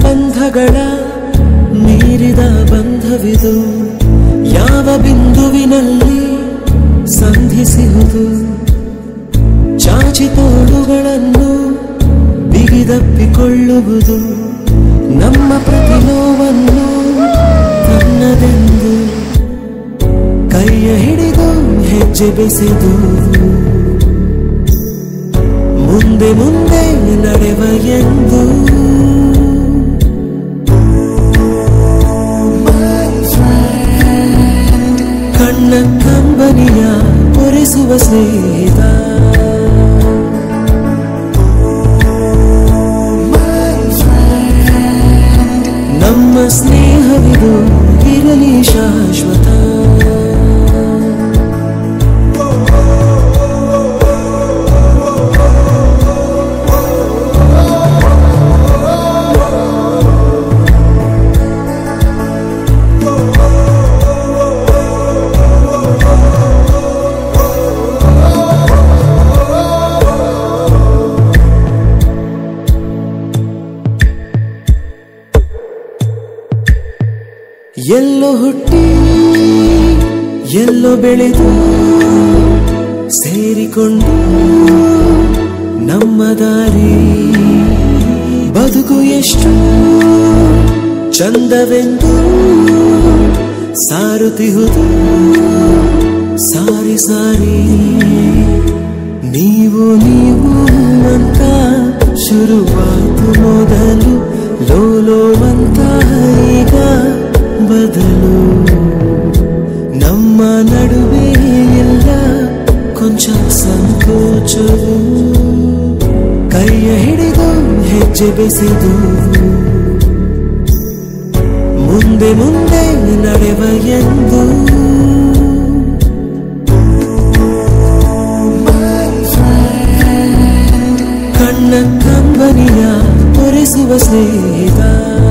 ಸಂಬಂಧಗಳ ಮೀರಿದ ಬಂಧವಿದು ಯಾವ ಬಿಂದುವಿನಲ್ಲಿ ಸಂಧಿಸುವುದು ಚಾಚಿ ತೋಳುಗಳನ್ನು ಬಿಗಿದಪ್ಪಿಕೊಳ್ಳುವುದು ನಮ್ಮ ಪ್ರತಿ ನೋವನ್ನು ತನ್ನದೆಂದು ಕೈಯ ಹಿಡಿದು ಹೆಜ್ಜೆ ಬೆಸೆದು ಮುಂದೆ ಮುಂದೆ ನಡೆವ ಎಂದು ಕಣ್ಣ ಕಂಬನಿಯ ಒರೆಸುವ ಸ್ನೇಹಿತ ನಮ್ಮ ಸ್ನೇಹವಿದು ಇರಲಿ ಶಾಶ್ವತ ಎಲ್ಲೋ ಹುಟ್ಟಿ ಎಲ್ಲೋ ಬೆಳೆದು ಸೇರಿಕೊಂಡು ನಮ್ಮ ದಾರಿ ಬದುಕು ಎಷ್ಟು ಚಂದವೆಂದು ಸಾರುತ್ತಿಹುದು ಸಾರಿ ಸಾರಿ ನೀವು ನೀವು ಅಂತ ಶುರುವಾತು ಮೊದಲು ಲೋಲೋ ಅಂತ ಈಗ ಬದಲು ನಮ್ಮ ನಡುವೆ ಎಲ್ಲ ಕೊಂಚ ಸಂಕೋಚವು ಕೈಯ ಹಿಡಿದು ಹೆಜ್ಜೆ ಬೆಸೆದು ಮುಂದೆ ಮುಂದೆ ನಡೆವ ಎಂದು ಕಣ್ಣ ಕಂಬನಿಯ ಒರೆಸುವ ಸ್ನೇಹಿತ